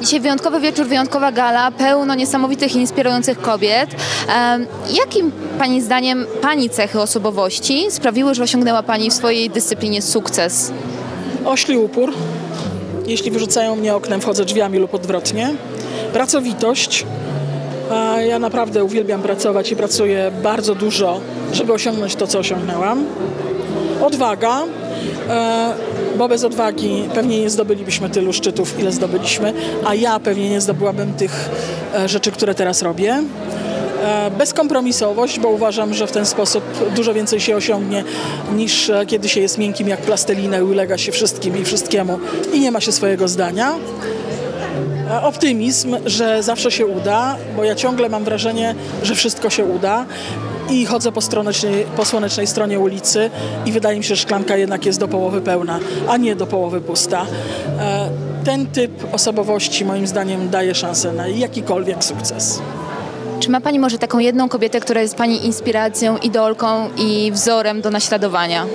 Dzisiaj wyjątkowy wieczór, wyjątkowa gala, pełno niesamowitych i inspirujących kobiet. Jakim Pani zdaniem Pani cechy osobowości sprawiły, że osiągnęła Pani w swojej dyscyplinie sukces? Ośli upór. Jeśli wyrzucają mnie oknem, wchodzę drzwiami lub odwrotnie. Pracowitość. Ja naprawdę uwielbiam pracować i pracuję bardzo dużo, żeby osiągnąć to, co osiągnęłam. Odwaga, bo bez odwagi pewnie nie zdobylibyśmy tylu szczytów, ile zdobyliśmy, a ja pewnie nie zdobyłabym tych rzeczy, które teraz robię. Bezkompromisowość, bo uważam, że w ten sposób dużo więcej się osiągnie niż kiedy się jest miękkim jak plastelinę i ulega się wszystkim i wszystkiemu i nie ma się swojego zdania. Optymizm, że zawsze się uda, bo ja ciągle mam wrażenie, że wszystko się uda i chodzę po słonecznej stronie ulicy i wydaje mi się, że szklanka jednak jest do połowy pełna, a nie do połowy pusta. Ten typ osobowości moim zdaniem daje szansę na jakikolwiek sukces. Czy ma Pani może taką jedną kobietę, która jest Pani inspiracją, idolką i wzorem do naśladowania?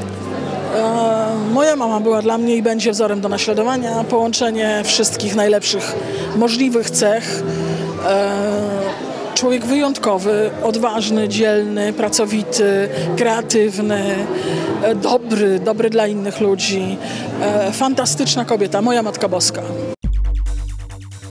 Moja mama była dla mnie i będzie wzorem do naśladowania. Połączenie wszystkich najlepszych możliwych cech. Człowiek wyjątkowy, odważny, dzielny, pracowity, kreatywny, dobry dla innych ludzi. Fantastyczna kobieta, moja Matka Boska.